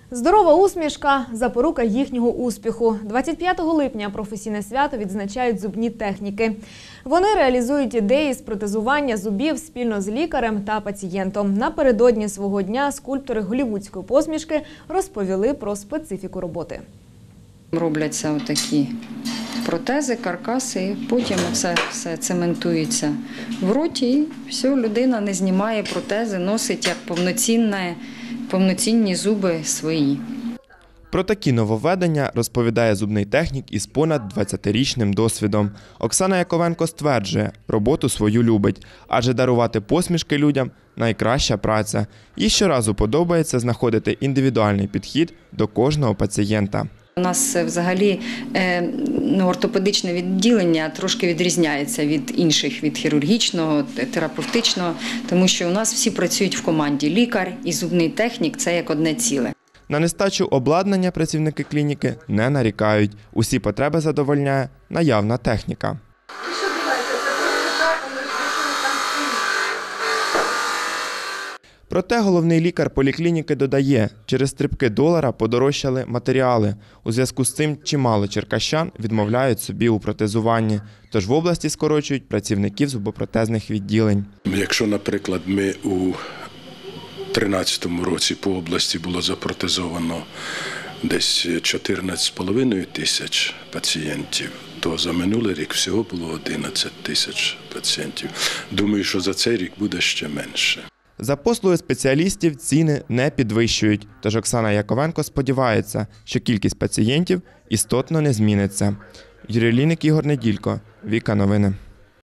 Здорова усмішка – запорука їхнього успіху. 25 липня професійне свято відзначають зубні техніки. Вони реалізують ідеї з протезування зубів спільно з лікарем та пацієнтом. Напередодні свого дня скульптори голлівудської посмішки розповіли про специфіку роботи. Робляться отакі протези, каркаси, потім все цементується в роті і все, людина не знімає протези, носить як повноцінні зуби свої. Про такі нововведення розповідає зубний технік із понад 20-річним досвідом. Оксана Яковенко стверджує, роботу свою любить, адже дарувати посмішки людям – найкраща праця. Їй щоразу подобається знаходити індивідуальний підхід до кожного пацієнта. У нас взагалі ортопедичне відділення трошки відрізняється від інших, від хірургічного, терапевтичного, тому що у нас всі працюють в команді. Лікар і зубний технік – це як одне ціле. На нестачу обладнання працівники клініки не нарікають. Усі потреби задовольняє наявна техніка. Проте головний лікар поліклініки додає, через стрибки долара подорожчали матеріали. У зв'язку з цим чимало черкащан відмовляють собі у протезуванні. Тож в області скорочують працівників зубопротезних відділень. Якщо, наприклад, ми у 2013 році по області було запротезовано десь 14,5 тисяч пацієнтів, то за минулий рік всього було 11 тисяч пацієнтів. Думаю, що за цей рік буде ще менше. За послуги спеціалістів ціни не підвищують, тож Оксана Яковенко сподівається, що кількість пацієнтів істотно не зміниться. Юрій Ліник, Ігор Неділько, Віка Новини.